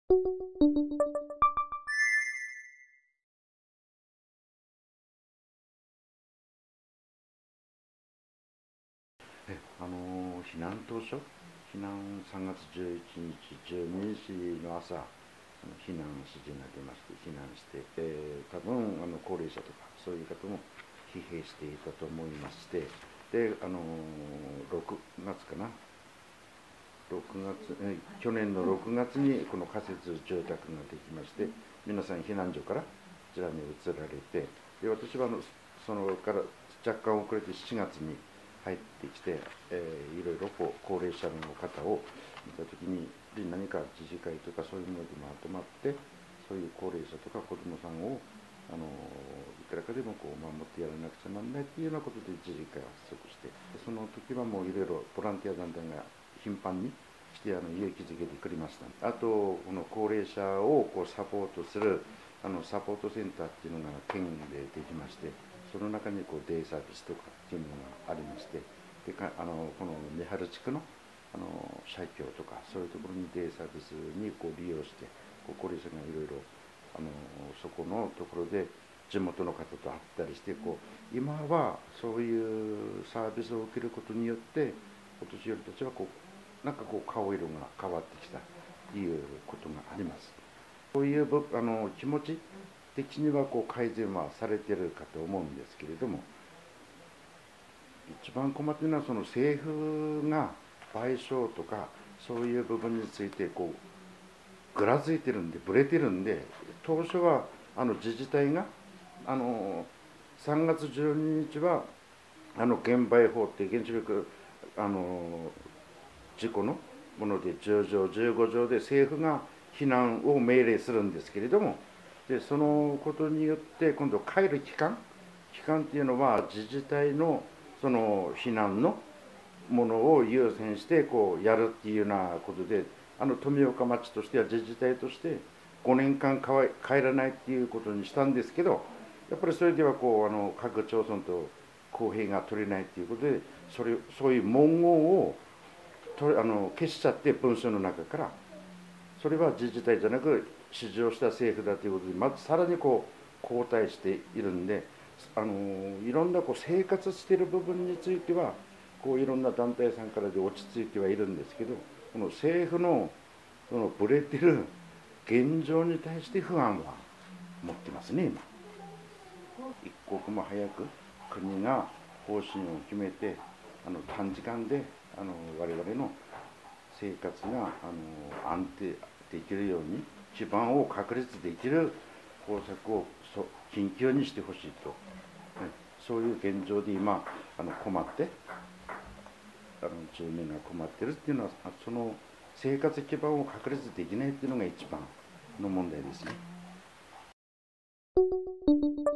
避難当初、避難3月11日、12日の朝、避難指示が出まして、避難して、多分高齢者とか、そういう方も疲弊していたと思いまして、で、6月かな、去年の6月にこの仮設住宅ができまして、皆さん避難所からこちらに移られて、で私はそのから若干遅れて7月に入ってきて、いろいろ高齢者の方を見たときに、何か自治会とかそういうものでまとまって、そういう高齢者とか子どもさんをいくらかでも守ってやらなくちゃなんないっていうようなことで自治会を発足して、その時はもういろいろボランティア団体が頻繁にして勇気づけてくれました。あとこの高齢者をサポートするサポートセンターっていうのが県でできまして、その中にデイサービスとかっていうものがありまして、でこの三春地区の社協とかそういうところにデイサービスに利用して高齢者がいろいろそこのところで地元の方と会ったりして、今はそういうサービスを受けることによってお年寄りたちはなんか顔色が変わってきたということがあります。そういう気持ち的には改善はされているかと思うんですけれども、一番困っているのはその政府が賠償とかそういう部分についてぐらついてるんで、ぶれてるんで、当初は自治体が3月12日は減賠法って原子力事故のもので10条15条で政府が避難を命令するんですけれども、でそのことによって今度帰る期間っていうのは自治体のその避難のものを優先してやるっていうようなことで、富岡町としては自治体として5年間帰らないっていうことにしたんですけど、やっぱりそれでは各町村と公平が取れないっていうことで、そういう文言を消しちゃって、文書の中から。それは自治体じゃなく指示をした政府だということで、まずさらに後退しているんで、いろんな生活している部分についてはいろんな団体さんからで落ち着いてはいるんですけど、この政府のぶれてる現状に対して不安は持ってますね。今一刻も早く国が方針を決めて、短時間で我々の生活が安定できるように、基盤を確立できる方策を緊急にしてほしいと、そういう現状で今困って、住民が困ってるっていうのは、その生活基盤を確立できないっていうのが一番の問題ですね。